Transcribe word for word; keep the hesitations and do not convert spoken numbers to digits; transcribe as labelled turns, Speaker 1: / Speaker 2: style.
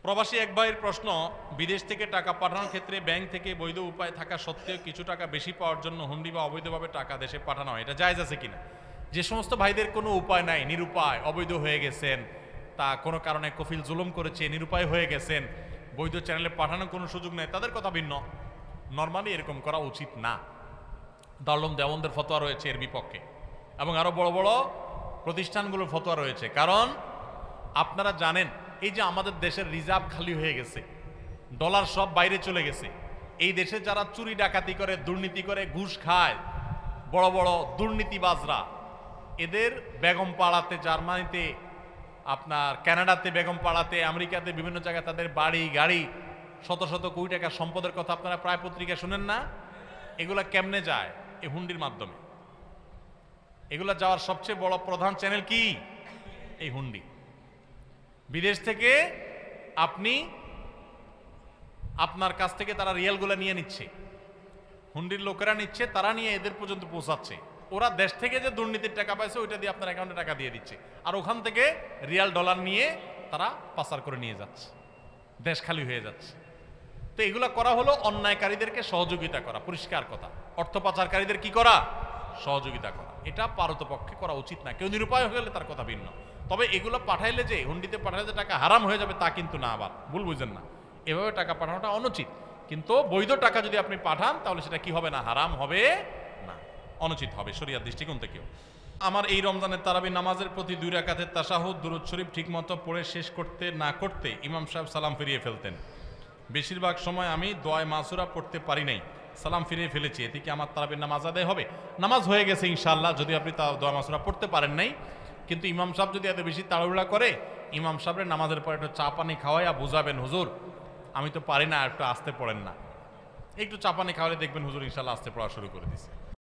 Speaker 1: প্রবাসী এক ভাইয়ের প্রশ্ন, বিদেশ থেকে টাকা পাঠানোর ক্ষেত্রে ব্যাংক থেকে বৈধ উপায় থাকা সত্ত্বেও কিছু টাকা বেশি পাওয়ার জন্য হুন্ডি বা অবৈধভাবে টাকা দেশে পাঠানো হয়, এটা জায়েজ আছে কিনা? যে সমস্ত ভাইদের কোনো উপায় নাই, নিরুপায়, অবৈধ হয়ে গেছেন, তা কোনো কারণে কফিল জুলুম করেছে, নিরুপায় হয়ে গেছেন, বৈধ চ্যানেলে পাঠানোর কোনো সুযোগ নেই, তাদের কথা ভিন্ন। নর্মালি এরকম করা উচিত না। দারুল উলুম দেওবন্দের ফতোয়া রয়েছে এর বিপক্ষে, এবং আরও বড় বড় প্রতিষ্ঠানগুলোর ফতোয়া রয়েছে। কারণ আপনারা জানেন, এই যে আমাদের দেশের রিজার্ভ খালি হয়ে গেছে, ডলার সব বাইরে চলে গেছে, এই দেশে যারা চুরি ডাকাতি করে, দুর্নীতি করে, ঘুষ খায়, বড় বড় দুর্নীতিবাজরা, এদের বেগম পাড়াতে, জার্মানিতে, আপনার কানাডাতে বেগম পাড়াতে, আমেরিকাতে বিভিন্ন জায়গায় তাদের বাড়ি গাড়ি, শত শত কোটি টাকা সম্পদের কথা আপনারা প্রায় পত্রিকা শুনেন না? এগুলা কেমনে যায়? এই হুন্ডির মাধ্যমে। এগুলা যাওয়ার সবচেয়ে বড় প্রধান চ্যানেল কি? এই হুন্ডি। বিদেশ থেকে আপনি, আপনার কাছ থেকে তারা রিয়ালগুলো নিয়ে নিচ্ছে, হুন্ডির লোকেরা নিচ্ছে, তারা নিয়ে এদের পর্যন্ত পৌঁছাচ্ছে। ওরা দেশ থেকে যে দুর্নীতির টাকা পাইছে ওইটা দিয়ে আপনার অ্যাকাউন্টে টাকা দিয়ে দিচ্ছে, আর ওখান থেকে রিয়াল ডলার নিয়ে তারা পাচার করে নিয়ে যাচ্ছে, দেশ খালি হয়ে যাচ্ছে। তো এগুলো করা হলো অন্যায়কারীদেরকে সহযোগিতা করা, পরিষ্কার কথা। অর্থ পাচারকারীদের কি করা? সহযোগিতা করা। এটা পারতপক্ষে করা উচিত না। কেউ নিরুপায় হয়ে গেলে তার কথা ভিন্ন। তবে এগুলো পাঠাইলে যে, হুন্ডিতে পাঠাইলে যে টাকা হারাম হয়ে যাবে তা কিন্তু না, আবার ভুল বুঝেন না। এভাবে টাকা পাঠানোটা অনুচিত। কিন্তু বৈধ টাকা যদি আপনি পাঠান তাহলে সেটা কি হবে না? হারাম হবে না, অনুচিত হবে শরিয়ার দৃষ্টিকোণ থেকেও। আমার এই রমজানের তারাবি নামাজের প্রতি দুই রাকাতের তাশাহুদ দুরূদ শরীফ ঠিকমতো পড়ে শেষ করতে না করতে ইমাম সাহেব সালাম ফিরিয়ে ফেলতেন। বেশিরভাগ সময় আমি দোয়ায়ে মাসুরা পড়তে পারি নাই, সালাম ফিরিয়ে ফেলেছি, এতে কি আমার তারাবির নামাজ আদায় হবে? নামাজ হয়ে গেছে ইনশাআল্লাহ, যদি আপনি তা দোয়া মাসুরা পড়তে পারেন নাই। কিন্তু ইমাম সাহেব যদি এত বেশি তাড়াহুড়া করে, ইমাম সাহেবের নামাজের পর একটু চা পানি খাওয়াইয়া বুঝাবেন, হুজুর আমি তো পারি না, একটু আসতে পড়েন না। একটু চা পানি খাওয়ালে দেখবেন হুজুর ইনশাআল্লাহ আসতে পড়া শুরু করে দিছে।